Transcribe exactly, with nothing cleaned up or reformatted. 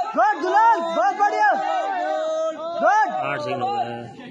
Good Dulal, बहुत बढ़िया, good. आठ सिंगल है।